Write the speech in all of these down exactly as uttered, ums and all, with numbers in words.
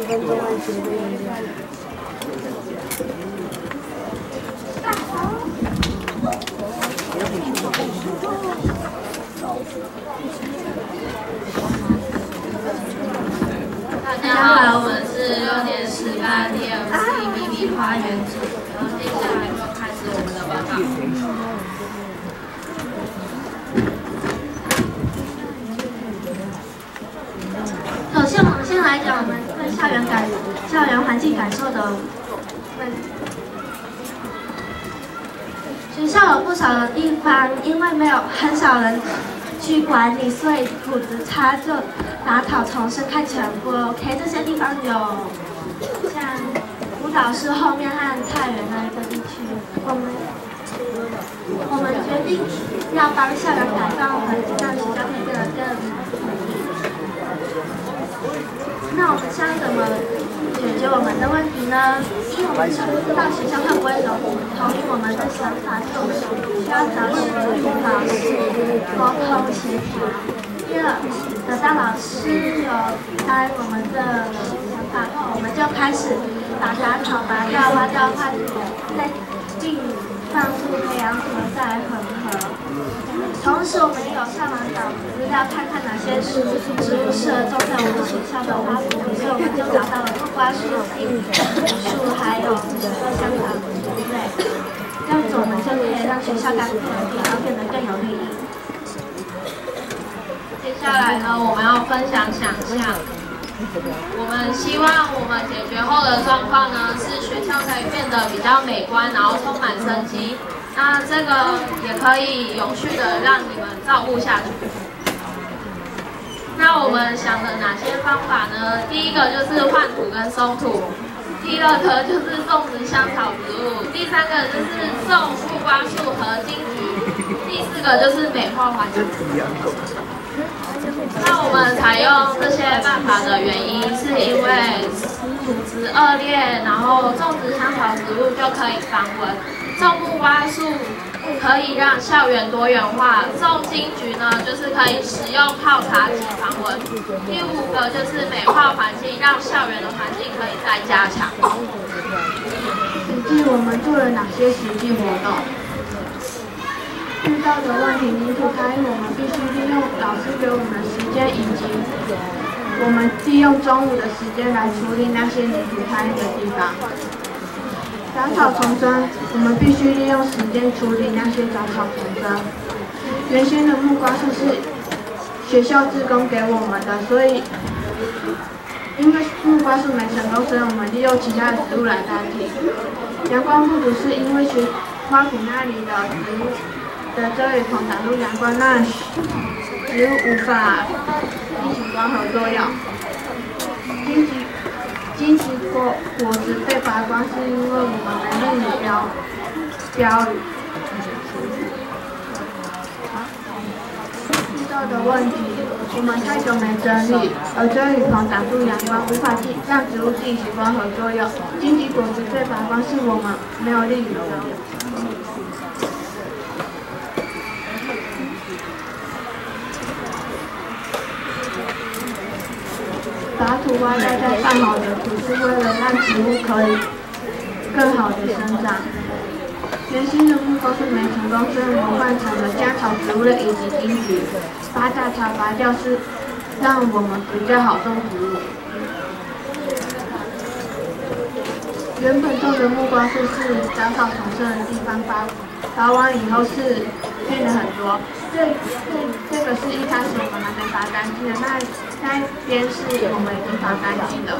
跟动漫协会一样。 大家好，我们是六年十班第二期秘密花园组，然后接下来就开始我们的报告。首先，我们先来讲我们对校园感、校园环境感受的问题。学校有不少的地方，因为没有很少人去管理，所以土质差，就杂草丛生，看起来不 OK。这些地方有像舞蹈室后面和太原那一个地区，我们我们决定要帮校园改造环境，让学校可以变得更美丽。那我们将怎么解决我们的问题呢？一，我们不知道学校会不会同意我们的想法，所以我们需要找老师沟通协调。第二，等到老师有答应我们的想法后，我们就开始把杂草拔掉、挖掉、换土，再并放入培养土，再来混合。同时，我们也有上网找资料，看看哪些植物适合种在我们学校的花圃里，所以我们就找到了木瓜树、杏树，还有香草之类。这样子，我们就可以让学校干净的地方变得更有绿意。接下来呢，我们要分享想象。我们希望我们解决后的状况呢，是学校可以变得比较美观，然后充满生机。那这个也可以永续的让你们照顾下去。那我们想的哪些方法呢？第一个就是换土跟松土，第二个就是种植香草植物，第三个就是种木瓜树和金桔，第四个就是美化环境。那我们采用这些办法的原因，是因为土质恶劣，然后种植香草植物就可以防蚊。种木瓜树可以让校园多元化，种金桔呢就是可以食用泡茶及防蚊。第五个就是美化环境，让校园的环境可以再加强。 实际我们做了哪些实际活动？遇到的问题泥土开，我们必须利用老师给我们的时间，以及我们利用中午的时间来处理那些泥土开的地方。杂草丛生，我们必须利用时间处理那些杂草丛生。原先的木瓜树是学校志工给我们的，所以因为木瓜树没成功，所以我们利用其他的植物来代替。阳光不足是因为学花圃那里的植物的遮雨棚挡住阳光，让植物无法进行光合作用。荆棘荆棘果果子被拔光，是因为我们没立目标标语。遇到的问题，我们太久没整理，而遮雨棚挡住阳光，无法进让植物进行光合作用。荆棘果子被拔光，是我们没有立雨标语。把土挖盖在拌好的土，是为了让植物可以更好的生长。原先的木瓜树没成功，所以我们换成了香草植物类以及金桔。把杂草拔掉是让我们比较好种植物。原本种的木瓜树是杂草丛生的地方，拔拔完以后是变得很多。这这这个是一开始我们还没拔干净的，那那边是我们已经拔干净的。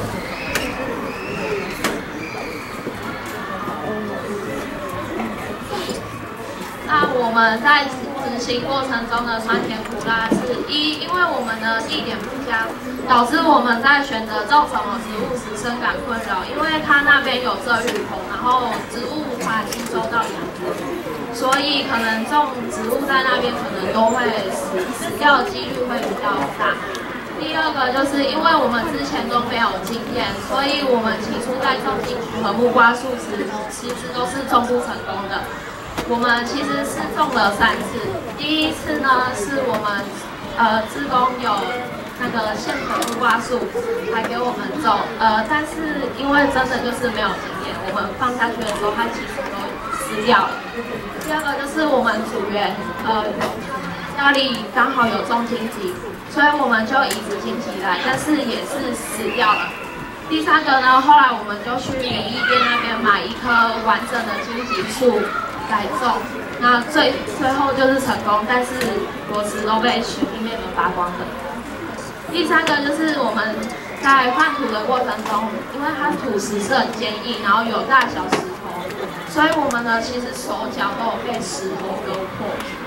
那我们在执行过程中的酸甜苦辣是一，因为我们的地点不佳，导致我们在选择种什么植物时深感困扰，因为它那边有遮雨棚，然后植物无法吸收到阳光，所以可能种植物在那边可能都会死死掉的几率会比较大。第二个就是因为我们之前都没有经验，所以我们起初在种金桔和木瓜树时，其实都是种不成功的。我们其实是种了三次，第一次呢是我们呃志工有那个现成木瓜树还给我们种，呃，但是因为真的就是没有经验，我们放下去的时候它其实都死掉了。第二个就是我们组员，呃，家里刚好有种荆棘，所以我们就移植荆棘来，但是也是死掉了。第三个呢，后来我们就去园艺店那边买一棵完整的荆棘树来种。那最最后就是成功，但是果实都被学弟妹们拔光了。第三个就是我们在换土的过程中，因为它土石是很坚硬，然后有大小石头，所以我们呢其实手脚都有被石头割破。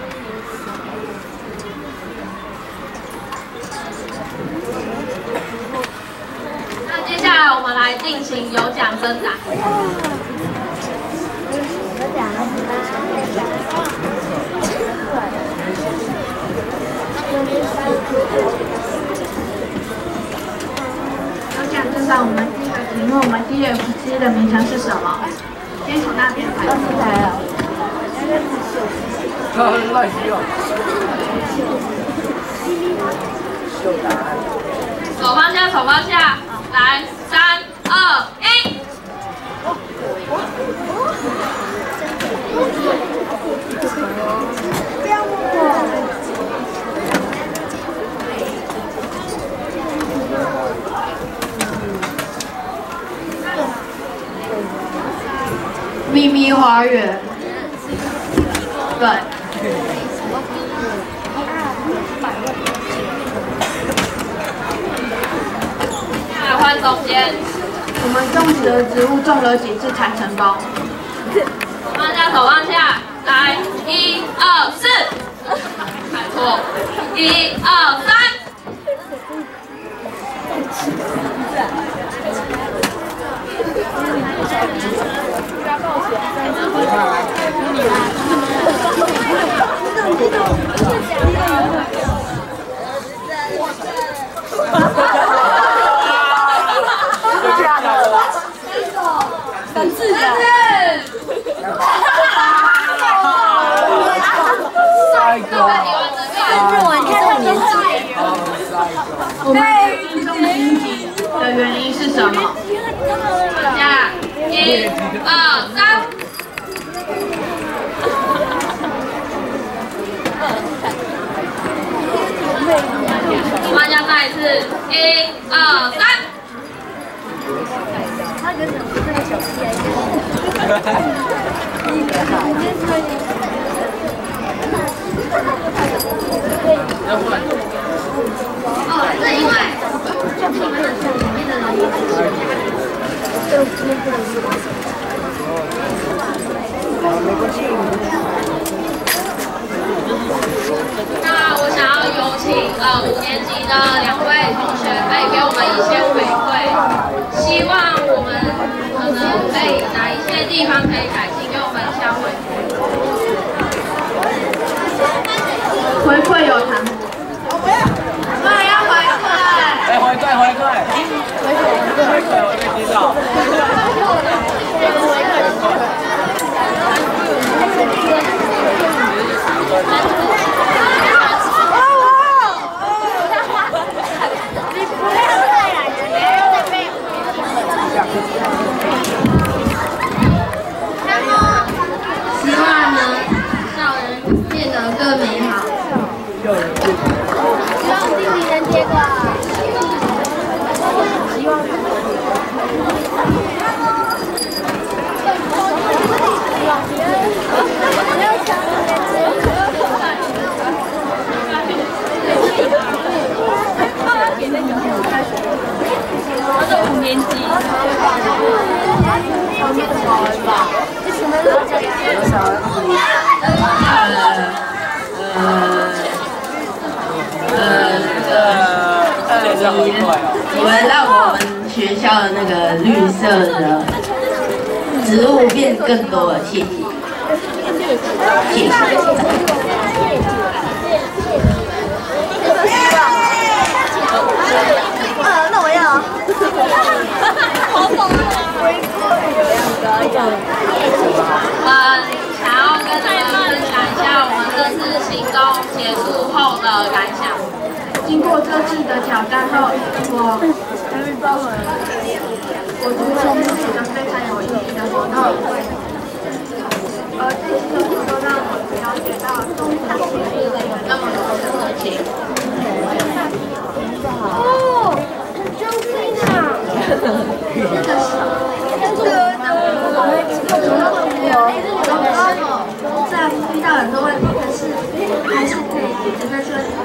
那接下来我们来进行有奖征答。有奖了， 有奖征答，我们第一个题目，我们 D F C 的名称是什么？先从那边排。出来了。 乱笑。 手放下，手放下，来，三、二、一。 不要摸我。 秘密花园。对。 来换中间。 我们种植的植物种了几次才成功？ 放下，手放下，来，一、二、四。看错，一、二、三。 三次，三次。 日文看到年纪。 我们种荆棘的原因是什么？ 放下，一、二、三。放下，再一次，一、二、三。 他跟什么这个小屁孩一样。 哦，是因为。那我想要有请呃五年级的两位同学可以给我们一些回馈，希望我们可能可以哪一些地方可以改进，给我们一下回馈。 回馈有糖。我也要回馈。 哎，回馈回馈。回馈回馈，我没听到。 希望呢，校园变得更美好。 希望弟弟能接过来。希望。 他是五年级。 你们让我们学校的那个绿色的植物变更多了，谢谢，谢谢。 呃，那我要。好爽啊！ 嗯，想要跟你们分享一下我们这次行动结束后的感想。 经过这次的交挑战后，我我觉得这是一个非常有意义的活动。而这次的活动让我了解到中小学有那么多的事情。 哦，真心啊！这个是这个虽然遇到很多问题，可是还是可以解决这个问题。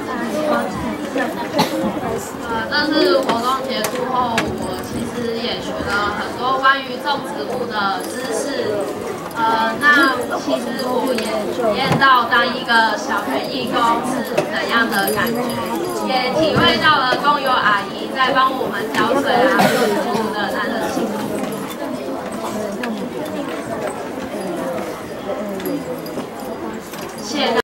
呃，这次活动结束后，我其实也学了很多关于种植物的知识。呃，那其实我也体验到当一个小学义工是怎样的感觉，也体会到了工友阿姨在帮我们浇水啊、做植物的那热情。谢谢。